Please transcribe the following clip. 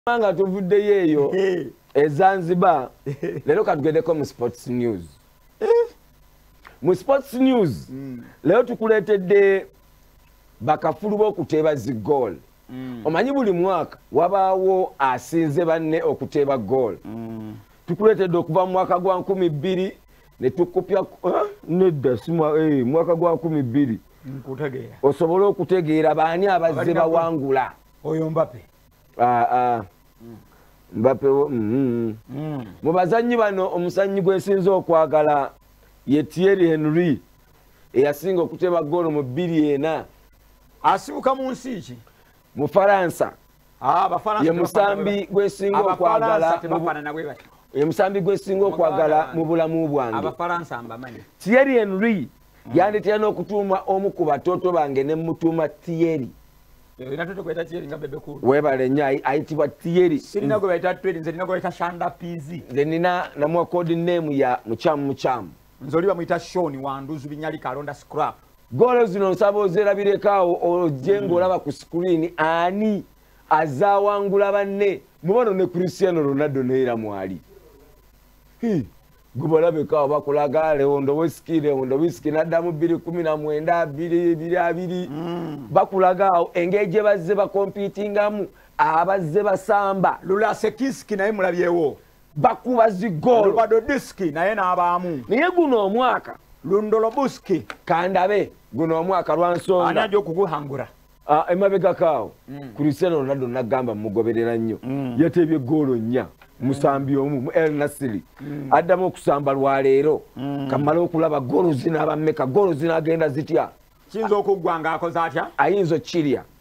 Manga tuvudde yeyo Zanzibar lero katugedeko mu sports news. Mu sports news lero tukuletedde bakafulu b'okuteeba zi goal. Omanyi buli mwaka wabaawo asinze banne okuteeba goal. Tukuletedde okuva mu mwaka gwa 2000 ne tukupya nedda mwaka gwa 2000 nkutegeera osobola okutegeera baani abazze bawangula oyo Mbappe. Mbappe mu bazannyi bano omusannyi gwesinze okwagala ye Thierry Henry eyasinga okuteeba goal mu 2004 asibuka mu nsi ki mu Faransa. Abafaransa ye musambi gwesinga okwagala ye musambi gwesinga okwagala mu bulamu bwange. Abafaransa mbamanyi. Thierry Henry yandetera n'okutuuma omu ku batoto bange ne mutuuma Thierry. Webale nnyo ayitibwa Thierry. Sirina gwe bayita Thierry, nze nina gwe bayita Shanda PZ. Nze nina namuwa code name ya Muchamu. Nze oli bamuyita Sean Wanduzu Binyalika alonda scrap. Goolo zino nsaba ozerabireko ojje ng'olaba ku screen ani azaawangula banne. Mubano ne Cristiano Ronaldo neera mwali. Gubalabeka bakulaga Leondo Whisky naddamu 2019 bakulaga engege bazze ba competingamu abazze basamba Lula Sekiski naye mulabyewo bakuba zi goal Rubado Diski naye n'abaamu naye guno omwaka Lundolo Buski kandabe guno omwaka lwansonga ani ajja okuguhangura emabega kaawo Cristiano Ronaldo nagamba mugoberera nnyo yateebye goolo 4 musambi omu El Nasiri addamu okusamba lwaleero kamala okulaba goolo zinaaba mmeka goolo zinagenda zitya kiyinza okuggwa ng'akoze atya ayinza okkirya